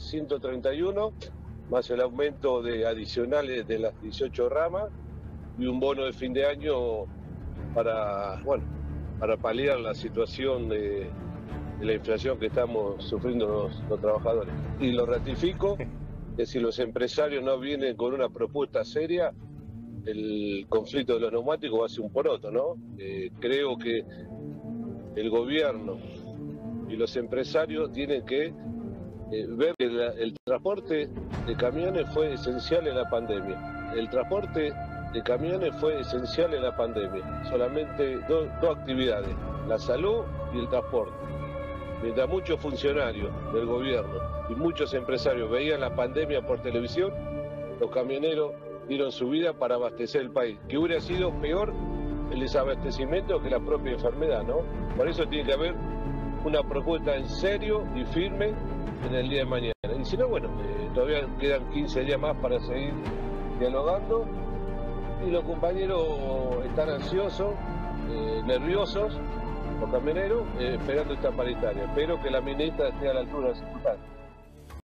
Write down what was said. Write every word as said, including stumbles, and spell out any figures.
ciento treinta y uno, más el aumento de adicionales de las dieciocho ramas y un bono de fin de año para, bueno, para paliar la situación de, de la inflación que estamos sufriendo los, los trabajadores. Y lo ratifico, que si los empresarios no vienen con una propuesta seria, el conflicto de los neumáticos va a ser un poroto, ¿no? Eh, creo que el gobierno y los empresarios tienen que eh, ver que la, el transporte de camiones fue esencial en la pandemia. El transporte de camiones fue esencial en la pandemia. Solamente dos do actividades, la salud y el transporte. Mientras muchos funcionarios del gobierno y muchos empresarios veían la pandemia por televisión, los camioneros dieron su vida para abastecer el país, que hubiera sido peor el desabastecimiento que la propia enfermedad, ¿no? Por eso tiene que haber una propuesta en serio y firme en el día de mañana. Y si no, bueno, eh, todavía quedan quince días más para seguir dialogando y los compañeros están ansiosos, eh, nerviosos, los camioneros, eh, esperando esta paritaria. Espero que la ministra esté a la altura de las circunstancias.